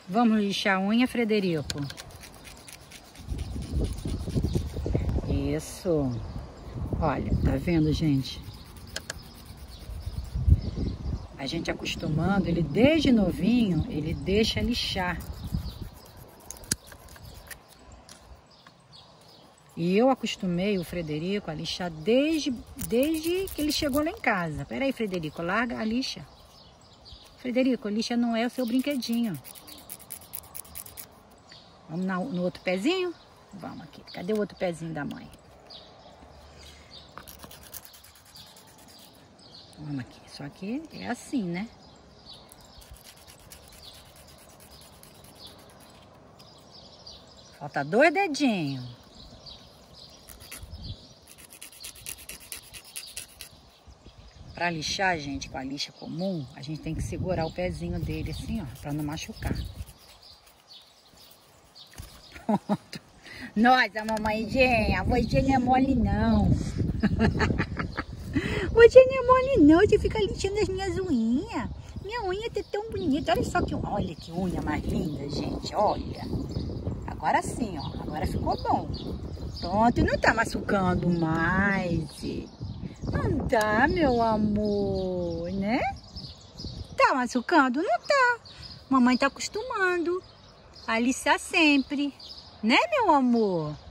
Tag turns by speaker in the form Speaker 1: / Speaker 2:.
Speaker 1: Vamos lixar a unha, Frederico? Isso. Olha, tá vendo, gente? A gente acostumando, ele desde novinho, ele deixa lixar. E eu acostumei o Frederico a lixar desde que ele chegou lá em casa. Pera aí, Frederico, larga a lixa. Frederico, a lixa não é o seu brinquedinho. Vamos no outro pezinho? Vamos aqui. Cadê o outro pezinho da mãe? Vamos aqui. Só que é assim, né? Falta 2 dedinhos. Para lixar, gente, com a lixa comum, a gente tem que segurar o pezinho dele assim, ó, para não machucar. Pronto. Nossa, mamãezinha, você não é mole não. Você não é mole não, você fica lixando as minhas unhas. Minha unha tá tão bonita, olha só que... Olha que unha mais linda, gente, olha. Agora sim, ó, agora ficou bom. Pronto, não tá machucando mais. Não tá, meu amor, né? Tá machucando? Não tá. Mamãe tá acostumando a lixar sempre. Né, meu amor?